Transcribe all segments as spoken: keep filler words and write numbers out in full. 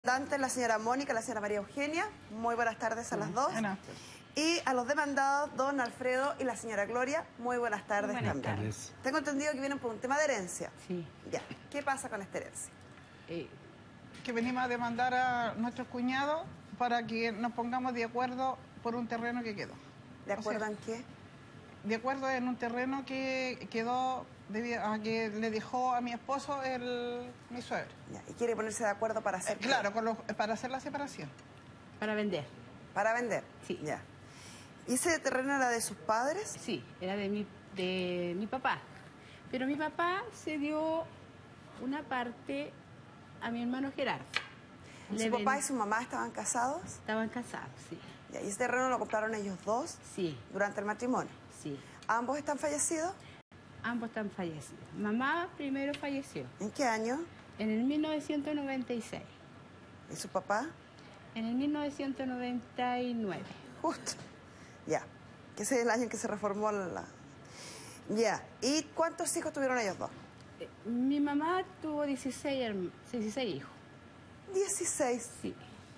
Dante, la señora Mónica, la señora María Eugenia, muy buenas tardes a las dos. Buenas. Y a los demandados, don Alfredo y la señora Gloria, muy buenas tardes Buenas también. tardes. Tengo entendido que vienen por un tema de herencia. Sí. Ya, ¿qué pasa con esta herencia? Eh, que venimos a demandar a nuestros cuñados para que nos pongamos de acuerdo por un terreno que quedó. ¿De O acuerdo sea, en qué? De acuerdo en un terreno que quedó debido a que le dejó a mi esposo el, mi suegro. Ya, ¿y quiere ponerse de acuerdo para hacer Eh, qué? claro, con los- para hacer la separación. Para vender. Para vender. Sí. Ya. ¿Y ese terreno era de sus padres? Sí, era de mi, de mi papá. Pero mi papá se dio una parte a mi hermano Gerardo. ¿Su Le papá ven- y su mamá estaban casados? Estaban casados, sí. Ya, ¿y ese terreno lo compraron ellos dos Sí, durante el matrimonio? sí. ¿Ambos están fallecidos? Ambos están fallecidos. Mamá primero falleció ¿En qué año? en el mil novecientos noventa y seis. ¿Y su papá? En el mil novecientos noventa y nueve. Justo. Ya. Que ese es el año en que se reformó la... Ya. ¿Y cuántos hijos tuvieron ellos dos? Eh, Mi mamá tuvo dieciséis, herm- dieciséis hijos. dieciséis. Sí.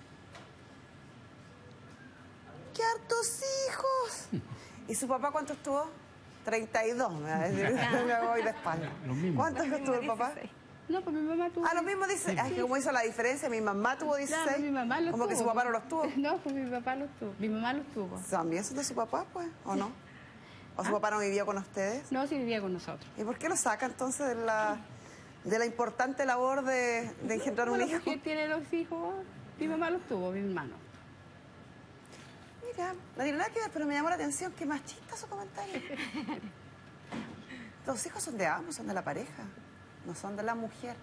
¡Qué hartos hijos! ¿Y su papá cuántos tuvo? treinta y dos, me va a decir. Me voy de espalda. ¿Cuántos hijos tuvo el papá? No, pues mi mamá tuvo... Ah, lo mismo dice. Ay, que como hizo la diferencia, mi mamá tuvo dieciséis. Claro, mi mamá los como tuvo. que su papá no los tuvo. No, pues mi papá los tuvo. Mi mamá los tuvo. ¿También son de su papá, pues? ¿O no? ¿O su Ah. papá no vivió con ustedes? No, sí vivía con nosotros. ¿Y por qué lo saca entonces de la, de la importante labor de, de engendrar un Bueno, hijo? porque tiene los hijos, mi mamá los tuvo, mi hermano. Mira, no tiene nada que ver, pero me llamó la atención. Qué machista su comentario. Los hijos son de ambos, son de la pareja, no son de la mujer.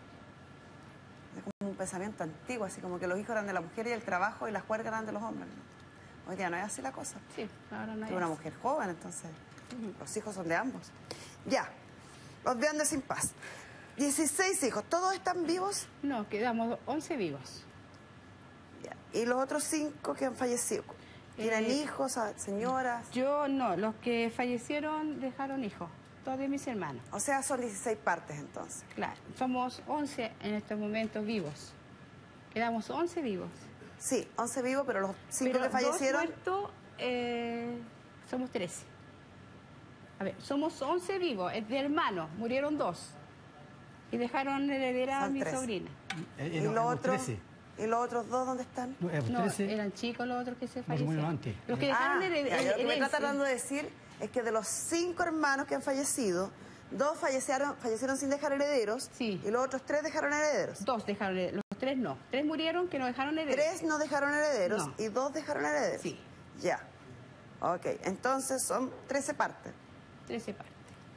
Es como un pensamiento antiguo, así como que los hijos eran de la mujer y el trabajo y las juergas eran de los hombres, ¿no? Hoy día no es así la cosa. Sí, ahora no hay. Es una mujer joven, entonces los hijos son de ambos. Ya, los vean de sin paz. dieciséis hijos, ¿todos están vivos? No, quedamos once vivos. Ya. ¿Y los otros cinco que han fallecido? ¿Tienen Eh, hijos, a- señoras? Yo no, los que fallecieron dejaron hijos, todos de mis hermanos. O sea, son dieciséis partes entonces. Claro, somos once en estos momentos vivos. Quedamos once vivos. Sí, once vivos, pero los cinco Pero que fallecieron... dos muertos, eh, somos trece. A ver, somos once vivos, es de hermanos, murieron dos. Y dejaron heredera a Son mi trece. sobrina. ¿Y los otros? ¿Y los otros dos dónde están? No, eran chicos los otros que se fallecieron. antes. Los que dejaron Ah, hered- ya, yo lo que me está herencia. tratando de decir es que de los cinco hermanos que han fallecido, dos fallecieron, fallecieron sin dejar herederos Sí. y los otros tres dejaron herederos. Dos dejaron herederos, los tres no. Tres murieron que no dejaron herederos. Tres no dejaron herederos No. y dos dejaron herederos. Sí. Ya. Ok, entonces son trece partes. Trece partes.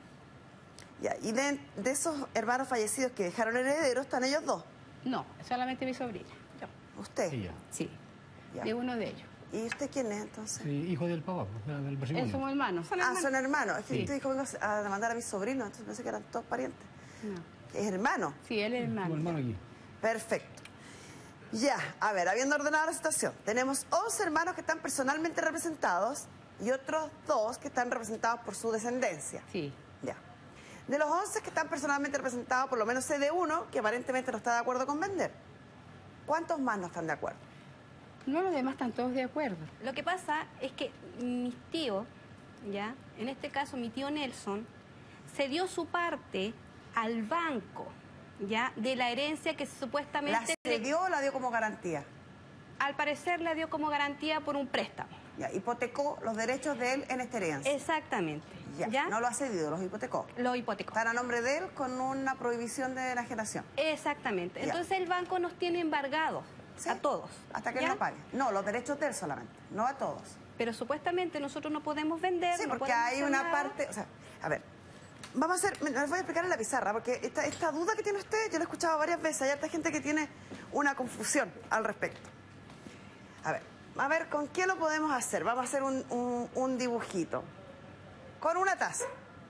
Ya. Y de, de esos hermanos fallecidos que dejaron herederos están ellos dos. No, solamente mi sobrina. Yo. Usted. Ella. Sí, Ya. de uno de ellos. ¿Y usted quién es entonces? Sí, hijo del papá, pues, del Él matrimonio. somos hermanos. Ah, son hermanos. Es que Sí. usted dijo vengo a demandar a mis sobrinos, entonces pensé que eran todos parientes. No. ¿Es hermano? Sí, él es Como hermano. hermano aquí. Perfecto. Ya, a ver, habiendo ordenado la situación, tenemos once hermanos que están personalmente representados y otros dos que están representados por su descendencia. Sí. Ya. De los once que están personalmente representados, por lo menos sé de uno que aparentemente no está de acuerdo con vender. ¿Cuántos más no están de acuerdo? No, los demás están todos de acuerdo. Lo que pasa es que mis tíos, ya, en este caso mi tío Nelson, se dio su parte al banco, ya, de la herencia que ¿La supuestamente, cedió o la dio como garantía? al parecer, la dio como garantía por un préstamo. Ya, hipotecó los derechos de él en esta herencia. Exactamente. Ya, ¿Ya? no lo ha cedido, los hipotecó. Lo hipotecó. Están a nombre de él con una prohibición de enajenación. Exactamente. Ya. Entonces el banco nos tiene embargados Sí, a todos. Hasta que ¿ya? él no pague. No, los derechos de él solamente, no a todos. Pero supuestamente nosotros no podemos vender. Sí, no porque podemos hay hacer una nada. parte... O sea, a ver, vamos a hacer... Me les voy a explicar en la pizarra, porque esta, esta duda que tiene usted, yo la he escuchado varias veces. Hay harta gente que tiene una confusión al respecto. A ver, a ver, ¿con qué lo podemos hacer? Vamos a hacer un, un, un dibujito. Con una taza.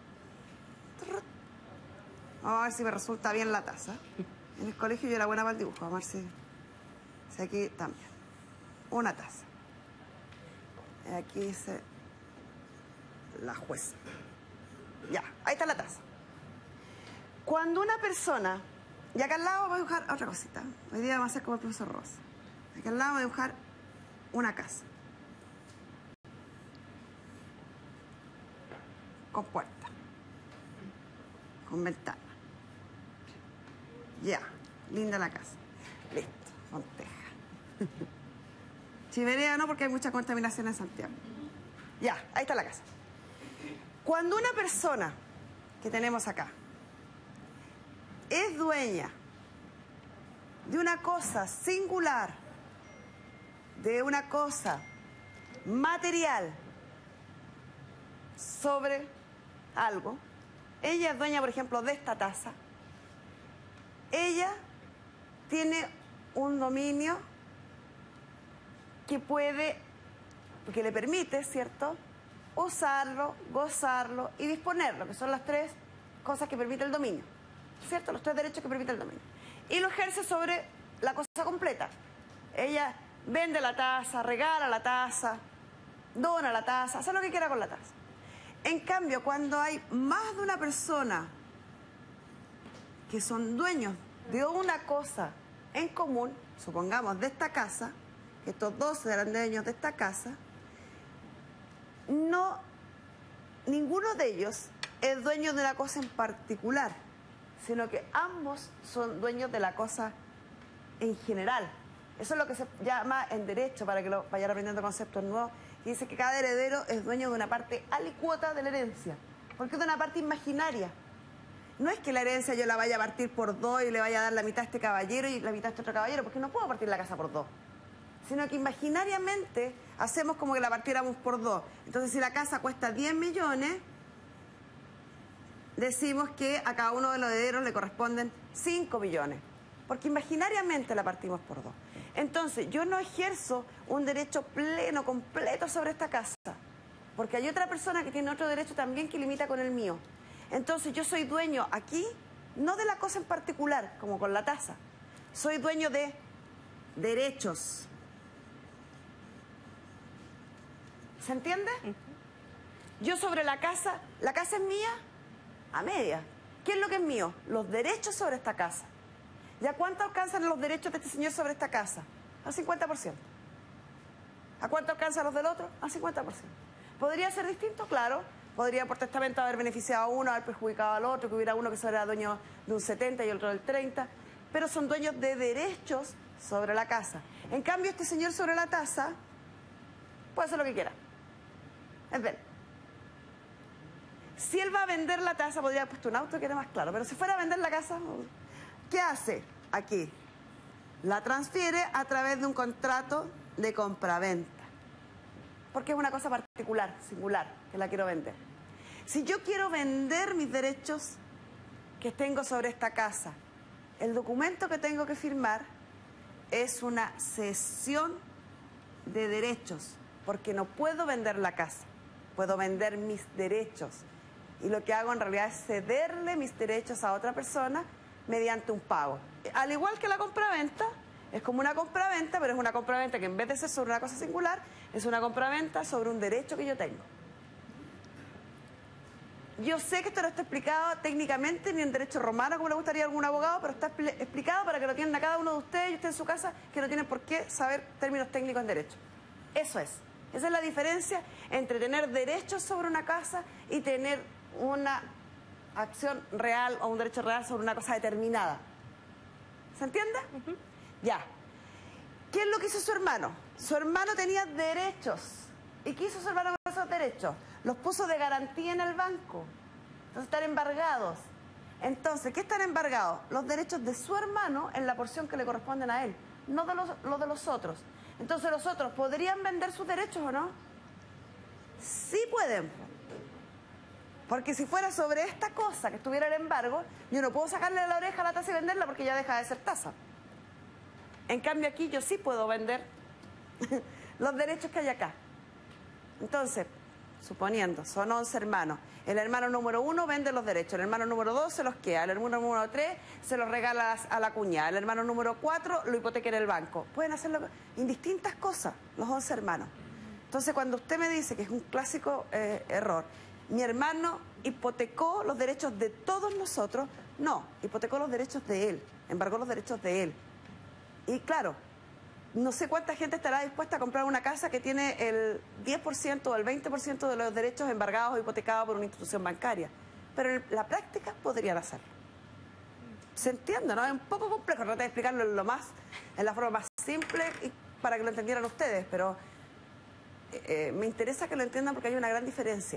Vamos a ver si me resulta bien la taza. En el colegio yo era buena para el dibujo. Vamos a ver si... si aquí también. Una taza. Y aquí dice... la jueza. Ya, ahí está la taza. Cuando una persona... Y acá al lado voy a dibujar otra cosita. Hoy día vamos a hacer como el profesor Rosa. Aquí al lado voy a dibujar una casa. Con puerta. Con ventana. Ya, linda la casa. Listo, con teja. Chimenea no, porque hay mucha contaminación en Santiago. Ya, ahí está la casa. Cuando una persona que tenemos acá es dueña de una cosa singular, de una cosa material sobre algo, ella es dueña, por ejemplo, de esta taza, ella tiene un dominio que puede, que le permite, ¿cierto?, usarlo, gozarlo y disponerlo, que son las tres cosas que permite el dominio, ¿cierto? Los tres derechos que permite el dominio. Y lo ejerce sobre la cosa completa. Ella vende la taza, regala la taza, dona la taza, hace lo que quiera con la taza. En cambio, cuando hay más de una persona que son dueños de una cosa en común, supongamos de esta casa, que estos dos eran dueños de esta casa, no, ninguno de ellos es dueño de una cosa en particular, sino que ambos son dueños de la cosa en general. Eso es lo que se llama en derecho, para que lo vayan aprendiendo conceptos nuevos, y dice que cada heredero es dueño de una parte alicuota de la herencia, porque es de una parte imaginaria. No es que la herencia yo la vaya a partir por dos y le vaya a dar la mitad a este caballero y la mitad a este otro caballero, porque no puedo partir la casa por dos, sino que imaginariamente hacemos como que la partiéramos por dos. Entonces, si la casa cuesta diez millones, decimos que a cada uno de los herederos le corresponden cinco millones, porque imaginariamente la partimos por dos. Entonces, yo no ejerzo un derecho pleno, completo sobre esta casa, porque hay otra persona que tiene otro derecho también que limita con el mío. Entonces, yo soy dueño aquí, no de la cosa en particular, como con la taza. Soy dueño de derechos. ¿Se entiende? Yo sobre la casa, la casa es mía a media. ¿Qué es lo que es mío? Los derechos sobre esta casa. ¿Y a cuánto alcanzan los derechos de este señor sobre esta casa? Al cincuenta por ciento. ¿A cuánto alcanzan los del otro? Al cincuenta por ciento. ¿Podría ser distinto? Claro. Podría por testamento haber beneficiado a uno, haber perjudicado al otro, que hubiera uno que fuera dueño de un setenta y el otro del treinta. Pero son dueños de derechos sobre la casa. En cambio, este señor sobre la taza puede hacer lo que quiera. Es de él. Si él va a vender la taza, podría haber puesto un auto que era más claro, pero si fuera a vender la casa, ¿qué hace aquí? La transfiere a través de un contrato de compraventa, porque es una cosa particular, singular, que la quiero vender. Si yo quiero vender mis derechos que tengo sobre esta casa, el documento que tengo que firmar es una cesión de derechos, porque no puedo vender la casa. Puedo vender mis derechos. Y lo que hago en realidad es cederle mis derechos a otra persona mediante un pago. Al igual que la compraventa, es como una compraventa, pero es una compraventa que en vez de ser sobre una cosa singular, es una compraventa sobre un derecho que yo tengo. Yo sé que esto no está explicado técnicamente ni en derecho romano, como le gustaría a algún abogado, pero está explicado para que lo entienda cada uno de ustedes y usted en su casa, que no tienen por qué saber términos técnicos en derecho. Eso es. Esa es la diferencia entre tener derechos sobre una casa y tener una acción real o un derecho real sobre una cosa determinada. ¿Se entiende? Uh-huh. Ya. ¿Qué es lo que hizo su hermano? Su hermano tenía derechos. ¿Y qué hizo su hermano con esos derechos? Los puso de garantía en el banco. Entonces están embargados. Entonces, ¿qué están embargados? Los derechos de su hermano en la porción que le corresponden a él, no de los, los de los otros. Entonces, ¿los otros podrían vender sus derechos o no? Sí pueden. Porque si fuera sobre esta cosa que estuviera el embargo, yo no puedo sacarle la oreja a la taza y venderla porque ya deja de ser taza. En cambio, aquí yo sí puedo vender los derechos que hay acá. Entonces, suponiendo, son once hermanos. El hermano número uno vende los derechos, el hermano número dos se los queda, el hermano número tres se los regala a la cuñada, el hermano número cuatro lo hipoteca en el banco. Pueden hacerlo indistintas cosas, los once hermanos. Entonces, cuando usted me dice que es un clásico eh, error, mi hermano hipotecó los derechos de todos nosotros, no, hipotecó los derechos de él, embargó los derechos de él. Y claro, no sé cuánta gente estará dispuesta a comprar una casa que tiene el diez por ciento o el veinte por ciento de los derechos embargados o hipotecados por una institución bancaria. Pero en la práctica podrían hacerlo. Se entiende, ¿no? Es un poco complejo, traté de explicarlo en lo más, en la forma más simple y para que lo entendieran ustedes, pero eh, me interesa que lo entiendan porque hay una gran diferencia.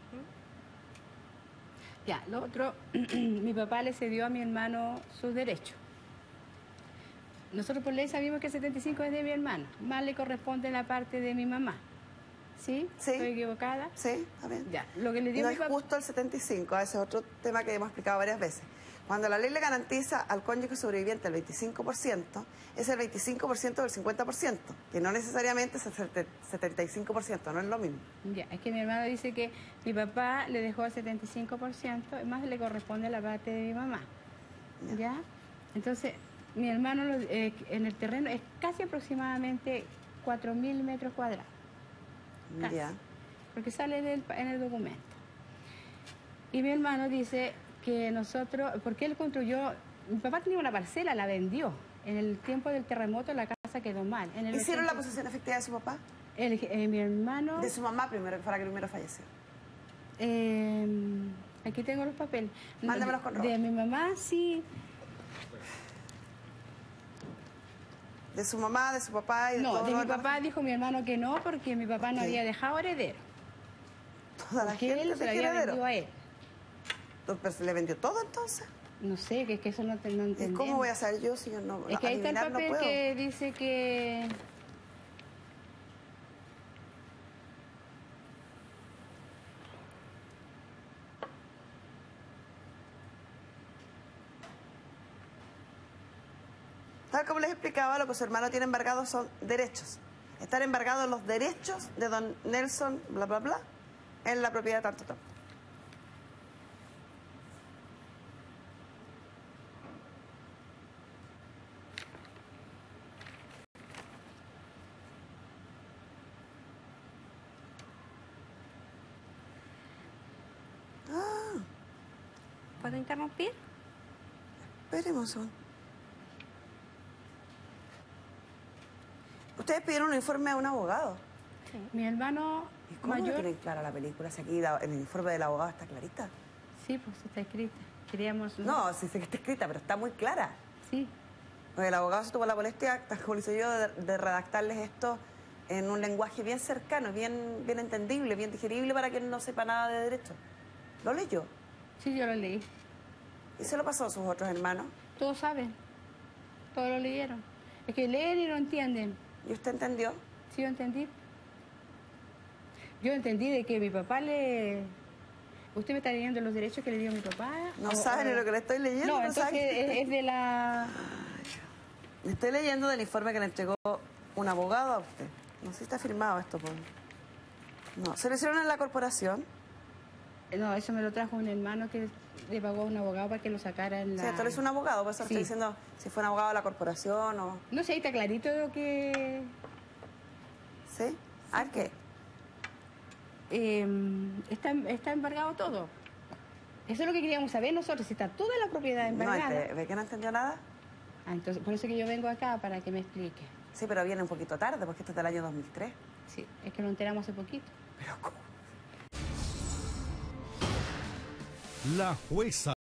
Ya, lo otro, mi papá le cedió a mi hermano sus derechos. Nosotros por ley sabemos que el setenta y cinco es de mi hermano, más le corresponde la parte de mi mamá. ¿Sí? Sí. ¿Estoy equivocada? Sí, está bien. Ya, lo que le dio No mi es papá... justo el setenta y cinco, ese es otro tema que hemos explicado varias veces. Cuando la ley le garantiza al cónyuge sobreviviente el veinticinco por ciento, es el veinticinco por ciento del cincuenta por ciento, que no necesariamente es el setenta y cinco por ciento, no es lo mismo. Ya, es que mi hermano dice que mi papá le dejó el setenta y cinco por ciento, más le corresponde a la parte de mi mamá. Ya. ¿Ya? Entonces, mi hermano lo- eh, en el terreno es casi aproximadamente cuatro mil metros cuadrados. Casi. Ya. Porque sale en el, en el documento. Y mi hermano dice que nosotros, porque él construyó, mi papá tenía una parcela, la vendió. En el tiempo del terremoto la casa quedó mal. En el ¿Hicieron la ochenta posesión efectiva de su papá? el- eh, mi hermano... De su mamá primero, que fue la que primero falleció. eh, aquí tengo los papeles. Mándamelos con de, Roberto. de mi mamá, sí. De su mamá, de su papá y de No, todo de lo mi demás. papá dijo mi hermano que no, porque mi papá no Ok. había dejado heredero. Toda la Porque gente él se de lo había heredero. vendido a él. Pero se le vendió todo entonces. No sé, que es que eso no, te, no ¿Y entendemos. cómo voy a saber yo si yo no, Es que ahí está el adivinar no papel puedo? que dice que... Tal como les explicaba, lo que su hermano tiene embargado son derechos. Están embargados los derechos de don Nelson, bla, bla, bla, en la propiedad de tanto tanto. ¿Puedo interrumpir? Esperemos un segundo. Ustedes pidieron un informe a un abogado. Mi hermano ¿Y cómo no mayor... tienen clara la película? Si aquí la- en el informe del abogado está clarita. Sí, pues está escrita. Queríamos... No, sí sé que está escrita, pero está muy clara. Sí. Porque el abogado se tuvo la molestia, tal como lo hice yo, de, de redactarles esto en un lenguaje bien cercano, bien, bien entendible, bien digerible para quien no sepa nada de derecho. Lo leyó Sí, yo lo leí. y se lo pasó a sus otros hermanos. Todos saben. Todos lo leyeron. Es que leen y no entienden. ¿Y usted entendió? Sí, yo entendí. Yo entendí de que mi papá le... ¿Usted me está leyendo los derechos que le dio mi papá? No O- sabe o- ni lo que le estoy leyendo. No, no entonces sabe. es, es de la... Le estoy leyendo del informe que le entregó un abogado a usted. No sé si está firmado esto. Por... No, se lo hicieron en la corporación. No, eso me lo trajo un hermano que le pagó a un abogado para que lo sacara en la... Sí, esto lo hizo un abogado, por eso le Sí. estoy diciendo si fue un abogado de la corporación o... No sé, ahí está clarito lo que... ¿Sí? ¿A qué? eh, está, está embargado todo. Eso es lo que queríamos saber nosotros, si está toda la propiedad No, embargada. este, ¿ve que no entendió nada? Ah, entonces, por eso que yo vengo acá, para que me explique. Sí, pero viene un poquito tarde, porque esto es del año dos mil tres. Sí, es que lo enteramos hace poquito. Pero ¿cómo? La jueza